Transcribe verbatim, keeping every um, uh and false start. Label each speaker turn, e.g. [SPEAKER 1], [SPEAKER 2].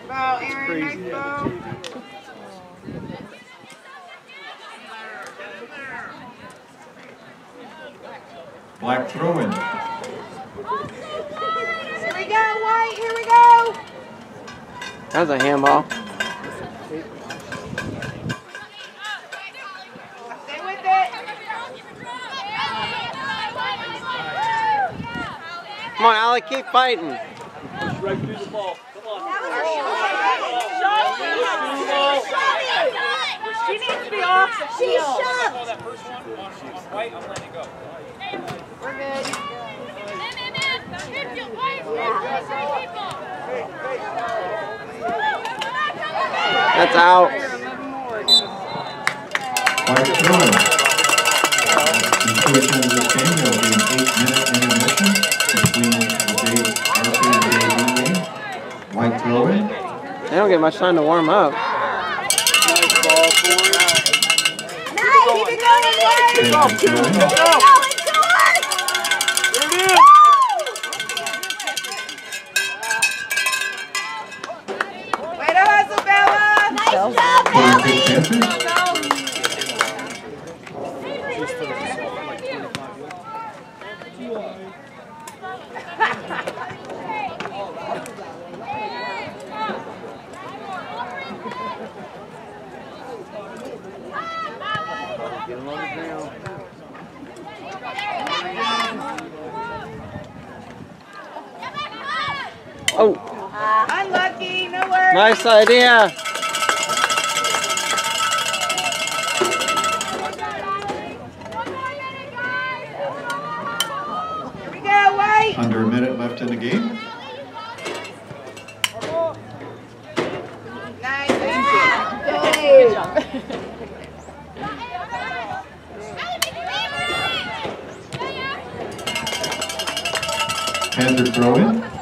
[SPEAKER 1] ball, Aaron. Nice ball.
[SPEAKER 2] Black throw-in.
[SPEAKER 1] Here we go, White. Here we go.
[SPEAKER 3] That was a handball.
[SPEAKER 1] Stay with it.
[SPEAKER 3] Come on, Alec, keep fighting.
[SPEAKER 4] Right through the ball. Come on.
[SPEAKER 1] She needs to be off the field.
[SPEAKER 4] That first one on White, I'm letting it go.
[SPEAKER 1] We're good.
[SPEAKER 3] That's out.
[SPEAKER 2] White throw-in. Conclusion of this game, there will be an eight-minute intermission between the day varsity and day game. White throw-in.
[SPEAKER 3] They don't get much time to warm up.
[SPEAKER 1] Nice, keep it going, White.
[SPEAKER 2] Keep it going.
[SPEAKER 1] Keep it going, George.
[SPEAKER 4] There it is.
[SPEAKER 1] Way to hustle, Bella. Nice job,
[SPEAKER 2] Forty-six Panthers.
[SPEAKER 3] Oh,
[SPEAKER 1] Unlucky, no worries.
[SPEAKER 3] nice idea.
[SPEAKER 1] Here we go, White.
[SPEAKER 2] Under a minute left in the game.
[SPEAKER 1] Nice. Good.
[SPEAKER 2] Panther throw-in.